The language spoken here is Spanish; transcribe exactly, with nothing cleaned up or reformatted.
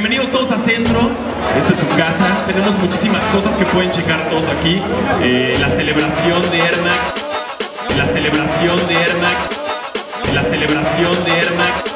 bienvenidos todos a Centro. Esta es su casa. Tenemos muchísimas cosas que pueden checar todos aquí. Eh, la celebración de Air Max. La celebración de Air Max. La celebración de Air Max.